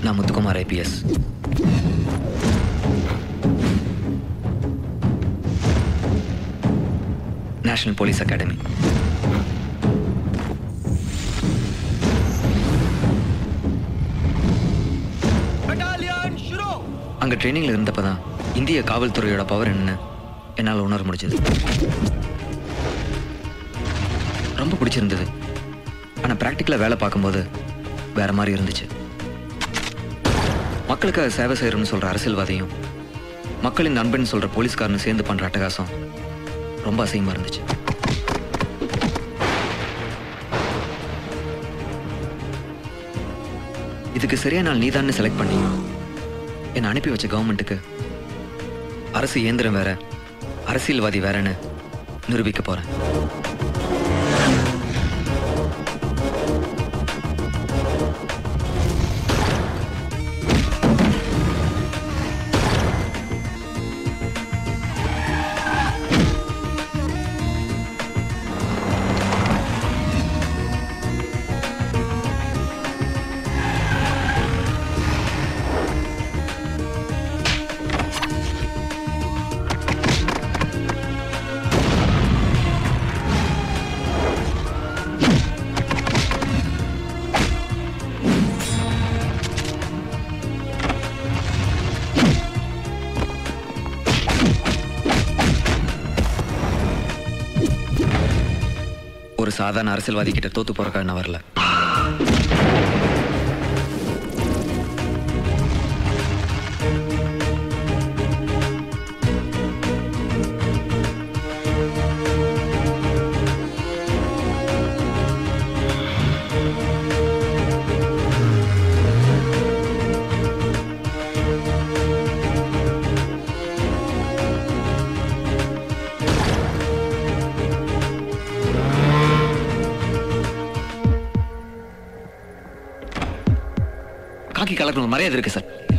நான் Muthukumar IPS. National police academy. அங்க ட்ரைனிங்ல இருந்தப்பதான் இந்திய காவல்துறையோட பவர் என்னன்னு என்னால் உணர முடிஞ்சது. ரொம்ப பிடிச்சிருந்தது. ஆனா பிராக்டிக்கலா வேலை பார்க்கும்போது வேற மாதிரி இருந்துச்சு. மக்களுக்காக சேவை செய்யறோம்னு சொல்ற அரசியல்வாதியும் மக்களின் நண்பன் சொல்ற போலீஸ்காரனும் சேர்ந்து பண்ற அட்டகாசம் ரொம்ப அசிங்கமா இருந்துச்சு. இதுக்கு சரியான நாள் நீதான்னு செலக்ட் பண்ணி என்னை அனுப்பி வச்ச கவர்மெண்ட்டுக்கு அரசு இயந்திரம் வேற, அரசியல்வாதி வேறன்னு நிரூபிக்க போறேன். ஒரு சாதாரண அரசியல்வாதி கிட்ட தோத்து போறக்காக நான் வரல. காக்கி கலக்கணும் மரியாதை இருக்கு சார்.